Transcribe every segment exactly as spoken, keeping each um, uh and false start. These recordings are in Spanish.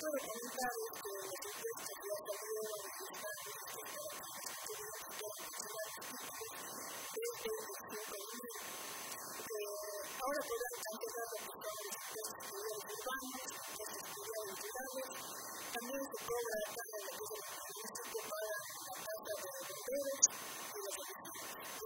comentar es que las encuestas ya salieron y están desde el cinco de mil. Ahora podrán candidatar a los impuestos estudiados urbanos, impuestos estudiados rurales. También se cobra la tasa de la cosa turística para la tasa de bomberos y la policía.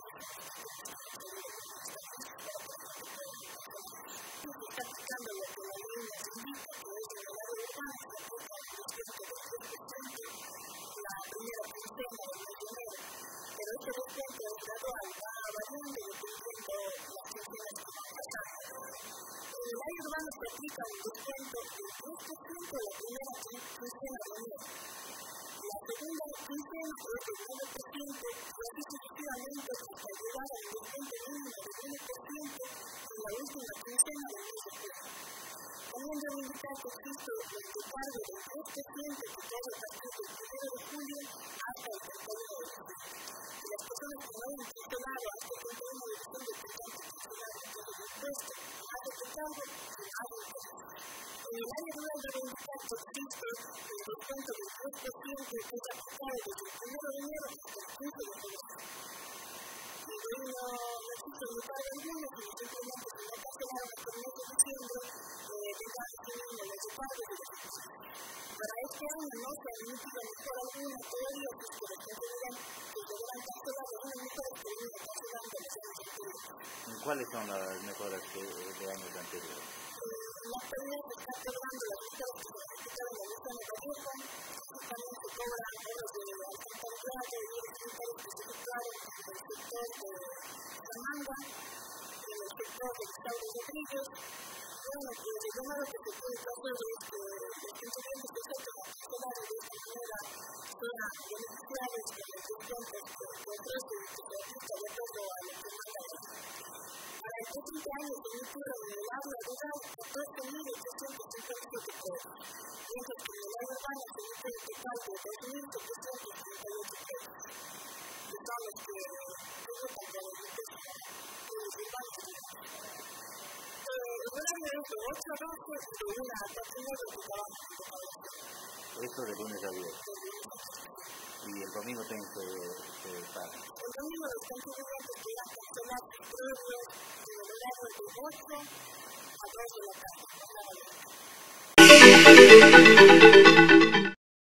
Se está aplicando lo que la ley nos indica, que es en el área urbana, se aplica el descuento del tres por ciento la primera quincena del mes de enero. Pero este descuento es gradual, va variando dependiendo las quincenas que van pasando. En el área urbana se aplica un descuento del tres por ciento la primera quincena del mes. La segunda quincena es del nueve por ciento y así sucesivamente hasta llegar al descuento mínimo del uno por ciento en la última quincena del mes de junio. También debo indicar que existe el recargo del tres por ciento que cae a partir del primero de julio hasta el treinta y uno de diciembre. Y las personas que no hayan cancelado hasta el treinta y uno de diciembre tendrán que cancelar entonces el impuesto, más el recargo y más el impuesto. En el área rural debo indicar que existe el descuento del tres por ciento que es aplicado desde el primero de enero hasta el quince de febrero. Y de ahí no, no existe recargo alguno, sino simplemente si no cancelaron hasta el mes de diciembre, tendrán que tener el recargo de los impuestos. Para este año no se ha emitido mejor alguna todavía, pues por ejemplo dirán que deberán cancelar algunas mejoras que vienen cancelando los años anteriores. ¿Cuáles son las mejoras que, de años anteriores? En la actualidad se está cobrando las mejoras que se necesitaron en la lista negativa, también se cobran obras de alcantarillado y vías sanitarias que se efectuaron en el sector de Samanga, en el sector de Gustavo Rodríguez. Bueno, pues el llamado que se puede hacer es que los contribuyentes que se acercan a cancelar de esta manera sean beneficiarios con los descuentos que ofrece el cooperativista de acuerdo a lo que manda la ley. Para estos treinta años se emitieron en el área rural catorce mil ochocientos cincuenta y siete pesos, mientras que en el área urbana se emite un total de dos mil setecientos treinta y ocho pesos. Y son los que resultan de los impuestos que los urbanos tienen. El horario es de ocho a doce y de una a cuatro y media que trabajan en preparación. Esto de lunes a viernes. Y el domingo tienen que, que pagar. El domingo los contribuyentes podrán cancelar sus precios en el horario de ocho a dos de la tarde.